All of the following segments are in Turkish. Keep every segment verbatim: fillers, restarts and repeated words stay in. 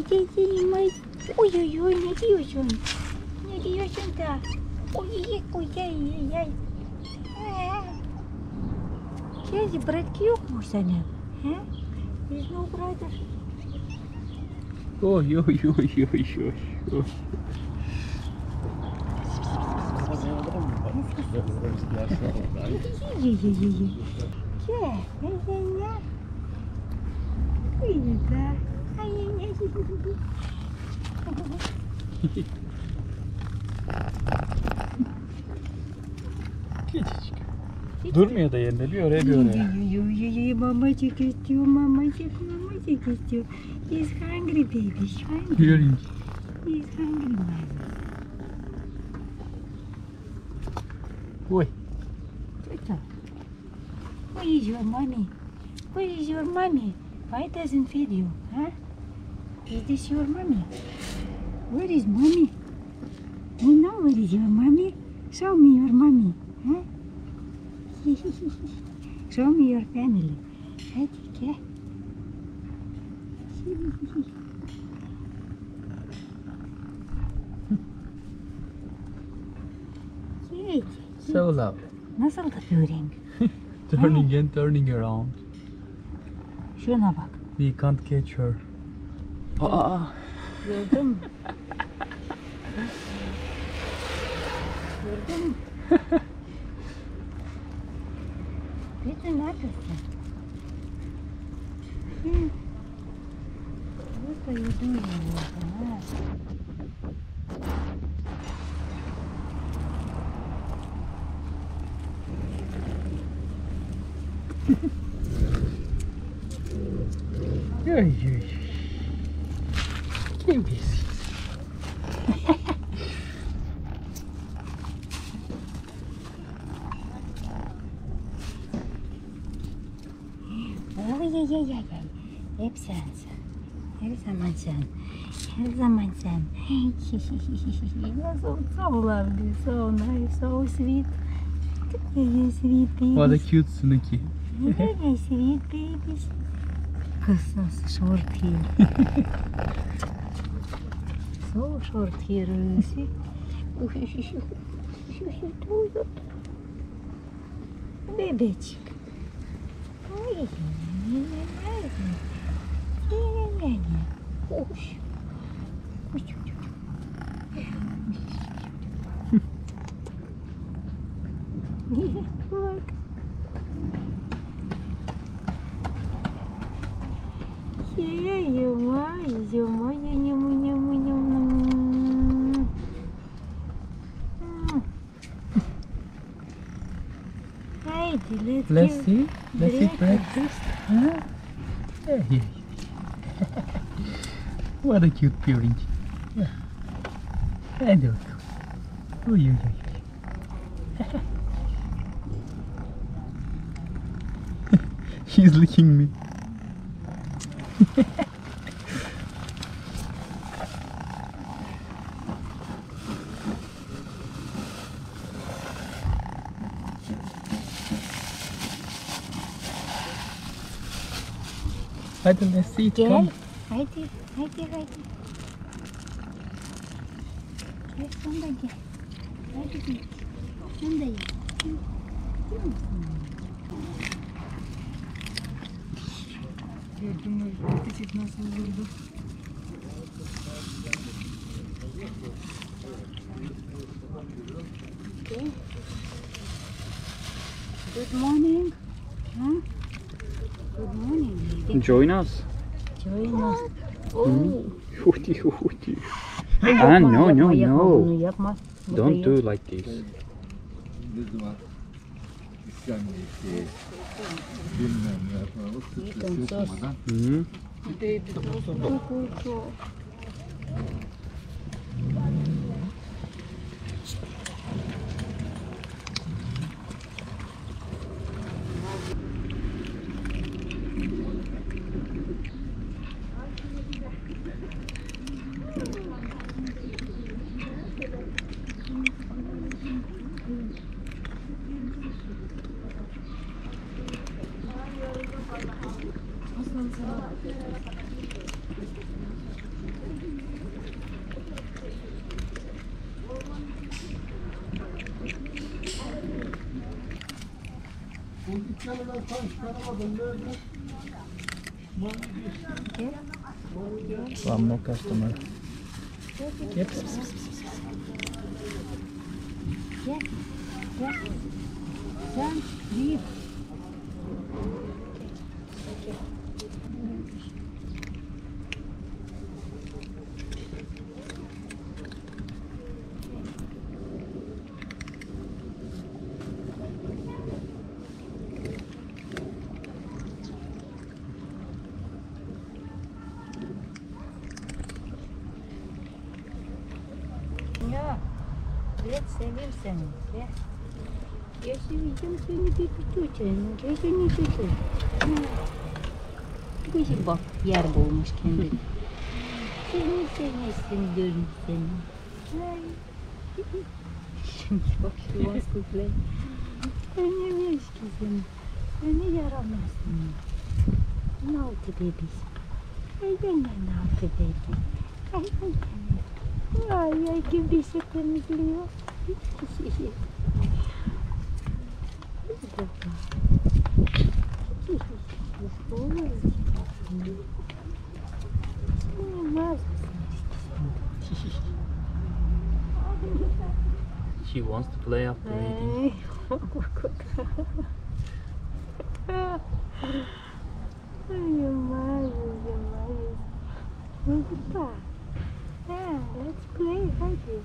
Uy, uy, uy, ne diyorsun? Ne diyorsun da? Uy, uy, uy, uy, Kedi, bratki yok mu senin? He? There's no brother. Oy oy oy oy oy oy. Ye, ye, ye, ye. Gel, gel, gel, gel. Güzel. Ay, ay, ay. Küçücük. Durmuyor da yerinde, bir oraya bir oraya. Ой-ой-ой, мамочек istiyor, mamacık, mamacık istiyor. He's hungry baby, he's hungry. Hearing. He's hungry man. Oy. Tata, where is your mommy? Where is your mommy? Why doesn't feed you, huh? Is this your mommy? Where is mommy? You know where is your mommy? Show me your mommy, huh? Show me your family. Hadi gel. Gel. So loud. Nasıl da böğren? Turning and turning around. Şuna bak. We can't catch her. Aa. Gördün mü? Gördün mü? Peter, ne yapıyorsun? Hmm. What are you doing? Ha? Ay ay ay. Kimisiz. Ay ay ay ay ay. Hep sen sen. Her zaman sen. Her zaman sen. Nasıl so lovely, so nice, so sweet. Very sweet babies. What a cute Snooki. Very sweet babies. Kız nasıl short hair. So short hair. See? Bebecik. Ay, Hoş. Hoş. Bak. Ye, yuma, yuma, yuma, yuma, yuma. Haydi, let's, Let's give see. Let's see breakfast. Huh? Hey. What a cute parent. Yeah. Hadi bakalım. Uy uy uy. She's licking me. Hadi let's see it. Gel. Come. Haydi, haydi, haydi. Gel, sen de gel. Haydi gel. Sen de gel. Gördün mü? Küçük nasıl vurdu? Okay. Good morning. Huh? Good morning. baby. Join us. Join us. Oh. Huti huti. Yapma, Ah no yapma, no yapma, no. bunu yapma. Bu da Don't yok. do like this. Ne zaman İslam eğitimi, bilmem ne falan o stresi yapmadan Hmm. One more customer. Yep. Yeah, yeah. Son, leave. Ja, let's save him. Yeah. Если видим, что не пикутуча, ну что не пикут. Gıcı bak yer bulmuş kendi. Seni seni seni dönüp seni. Şimdi bak şu vasıfla. Ne wiesz ki seni. Ne yaramazsın. Naughty babies. Ay ben de naughty baby. Ay ben de. Ay ay gibi şey temizliyor. She wants to play after eating. Let's play, hadi.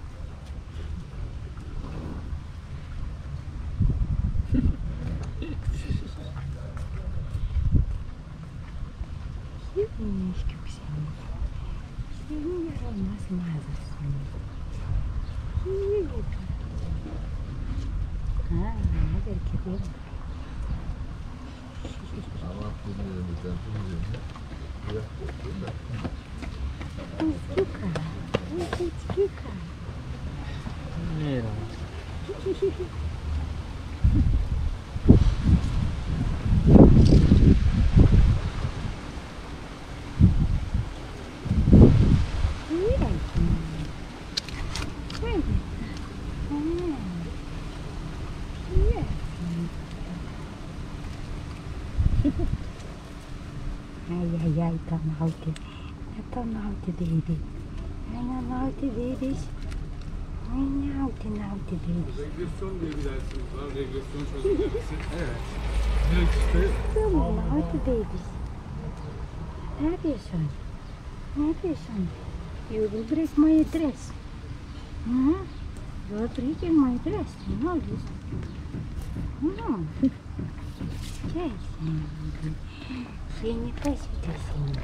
Видишь, как сильно. Сильно ровно смазался. А, надо кипеть. Скука, вот скука. Mira. Ay, ay, ay, tan naughty. Tan naughty baby. Ay, naughty babies. Ay, naughty, naughty babies. Regresyon diye bir dersimiz var. Regresyon çözüm dersi. Evet. Direkt işte Come on, naughty babies. Ne yapıyorsun? Ne yapıyorsun? You will break my dress. Hı? You are breaking my dress. You know this. No. Gel sen. Seni kaçtı seni.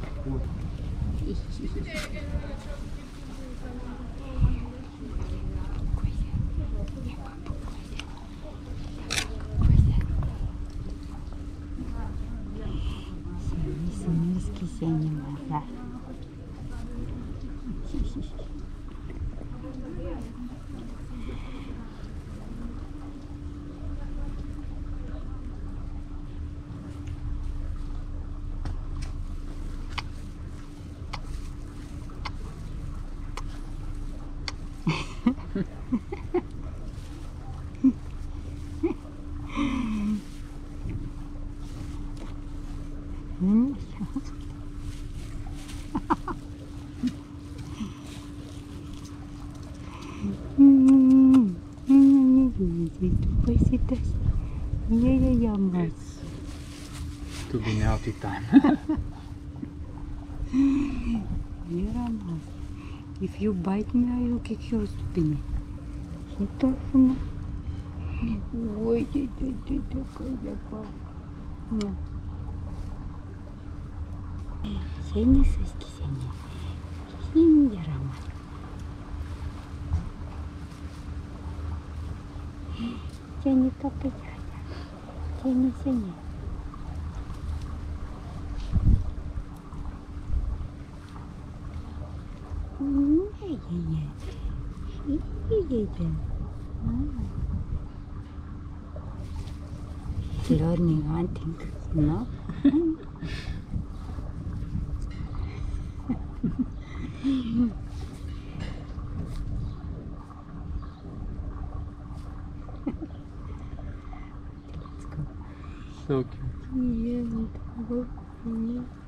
Seni sinirski seni mazar. Hmm. Hmm. Tupasitas. Yayayamas. To be naughty time. Yaramaz. If you bite me, I will kick your spine. Tough. Ой, ты, ты, ты такой запал. Seni seski seni. Seni yaramaz. Seni kapıcaya. Seni seni. Ne ye ye. İyi yedim. Learning hunting, no? Let's go. So cute. Yeah,